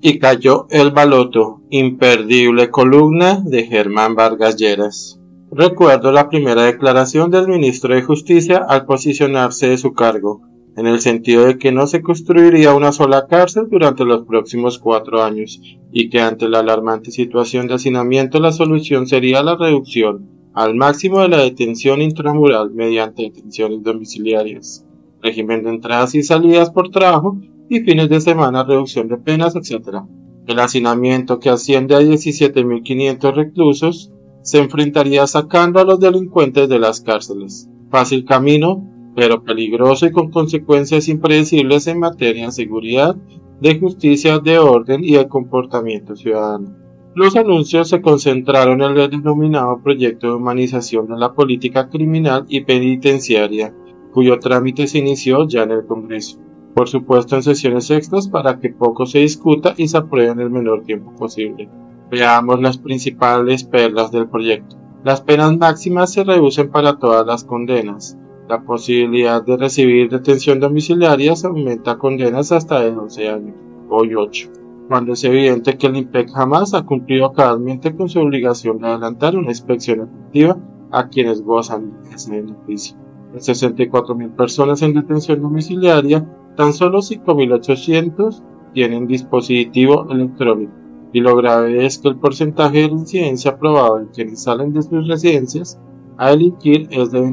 Y cayó el baloto, imperdible columna de Germán Vargas Lleras. Recuerdo la primera declaración del ministro de Justicia al posicionarse de su cargo, en el sentido de que no se construiría una sola cárcel durante los próximos 4 años, y que ante la alarmante situación de hacinamiento la solución sería la reducción al máximo de la detención intramural mediante detenciones domiciliarias, régimen de entradas y salidas por trabajo y fines de semana, reducción de penas, etc. El hacinamiento, que asciende a 17.500 reclusos, se enfrentaría sacando a los delincuentes de las cárceles. Fácil camino, pero peligroso y con consecuencias impredecibles en materia de seguridad, de justicia, de orden y de comportamiento ciudadano. Los anuncios se concentraron en el denominado proyecto de humanización de la política criminal y penitenciaria, cuyo trámite se inició ya en el Congreso, por supuesto en sesiones extras para que poco se discuta y se apruebe en el menor tiempo posible. Veamos las principales perlas del proyecto. Las penas máximas se reducen para todas las condenas. La posibilidad de recibir detención domiciliaria se aumenta a condenas hasta de 12 años, hoy 8, cuando es evidente que el IMPEC jamás ha cumplido cabalmente con su obligación de adelantar una inspección efectiva a quienes gozan de ese beneficio. De 64.000 personas en detención domiciliaria, tan solo 5.800 tienen dispositivo electrónico, y lo grave es que el porcentaje de incidencia probado en quienes salen de sus residencias a delinquir es de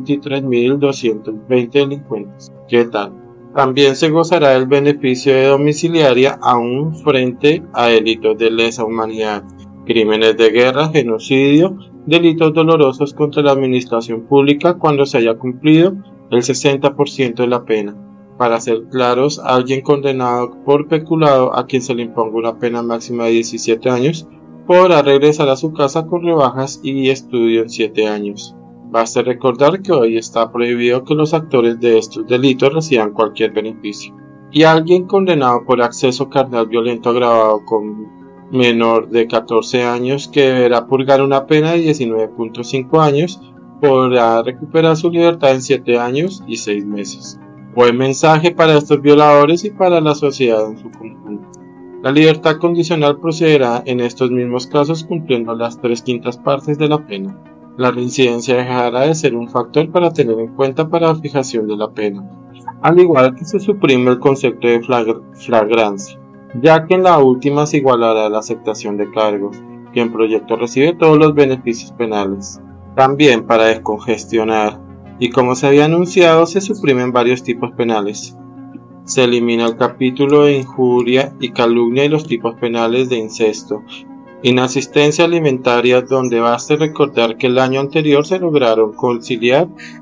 23.220 delincuentes. ¿Qué tal? También se gozará del beneficio de domiciliaria aún frente a delitos de lesa humanidad, crímenes de guerra, genocidio, delitos dolorosos contra la administración pública cuando se haya cumplido el 60% de la pena. Para ser claros, alguien condenado por peculado a quien se le imponga una pena máxima de 17 años podrá regresar a su casa con rebajas y estudio en 7 años. Basta recordar que hoy está prohibido que los actores de estos delitos reciban cualquier beneficio. Y alguien condenado por acceso carnal violento agravado con menor de 14 años que deberá purgar una pena de 19.5 años podrá recuperar su libertad en 7 años y 6 meses. Buen mensaje para estos violadores y para la sociedad en su conjunto. La libertad condicional procederá en estos mismos casos cumpliendo las 3/5 partes de la pena. La reincidencia dejará de ser un factor para tener en cuenta para la fijación de la pena, al igual que se suprime el concepto de flagrancia, ya que en la última se igualará la aceptación de cargos, que en proyecto recibe todos los beneficios penales. También para descongestionar, y como se había anunciado, se suprimen varios tipos penales. Se elimina el capítulo de injuria y calumnia y los tipos penales de incesto, inasistencia alimentaria, donde baste recordar que el año anterior se lograron conciliar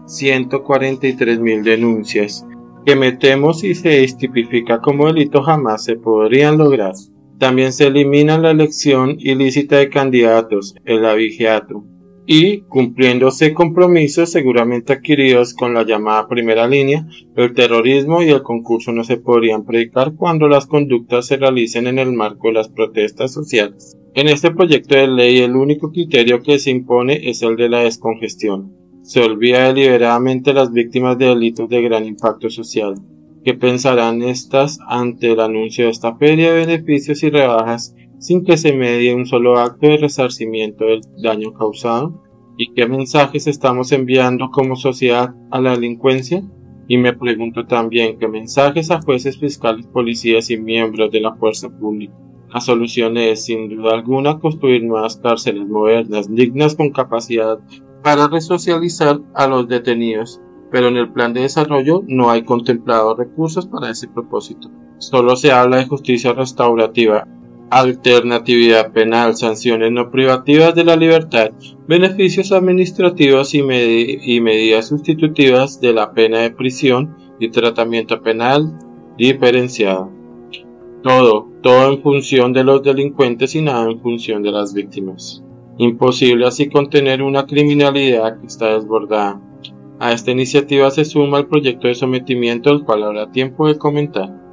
143.000 denuncias, que me temo si se tipifica como delito jamás se podrían lograr. También se elimina la elección ilícita de candidatos, el abigeato, y, cumpliéndose compromisos seguramente adquiridos con la llamada primera línea, el terrorismo y el concurso no se podrían predicar cuando las conductas se realicen en el marco de las protestas sociales. En este proyecto de ley el único criterio que se impone es el de la descongestión. Se olvida deliberadamente las víctimas de delitos de gran impacto social. ¿Qué pensarán estas ante el anuncio de esta feria de beneficios y rebajas sin que se medie un solo acto de resarcimiento del daño causado? ¿Y qué mensajes estamos enviando como sociedad a la delincuencia? Y me pregunto también qué mensajes a jueces, fiscales, policías y miembros de la fuerza pública. La solución es, sin duda alguna, construir nuevas cárceles modernas, dignas, con capacidad para resocializar a los detenidos, pero en el plan de desarrollo no hay contemplados recursos para ese propósito. Solo se habla de justicia restaurativa, alternatividad penal, sanciones no privativas de la libertad, beneficios administrativos y medidas sustitutivas de la pena de prisión y tratamiento penal diferenciado. Todo en función de los delincuentes y nada en función de las víctimas. Imposible así contener una criminalidad que está desbordada. A esta iniciativa se suma el proyecto de sometimiento, el cual habrá tiempo de comentar.